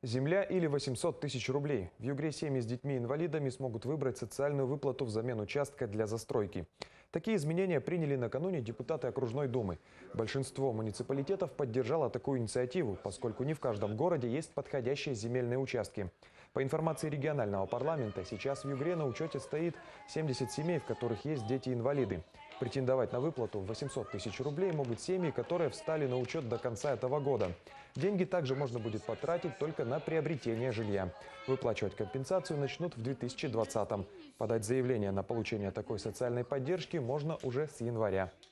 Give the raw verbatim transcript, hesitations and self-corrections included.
Земля или восемьсот тысяч рублей. В Югре семьи с детьми-инвалидами смогут выбрать социальную выплату взамен участка для застройки. Такие изменения приняли накануне депутаты окружной думы. Большинство муниципалитетов поддержало такую инициативу, поскольку не в каждом городе есть подходящие земельные участки. По информации регионального парламента, сейчас в Югре на учете стоит семьдесят семей, в которых есть дети-инвалиды. Претендовать на выплату в восемьсот тысяч рублей могут семьи, которые встали на учет до конца этого года. Деньги также можно будет потратить только на приобретение жилья. Выплачивать компенсацию начнут в две тысячи двадцатом. Подать заявление на получение такой социальной поддержки можно уже с января.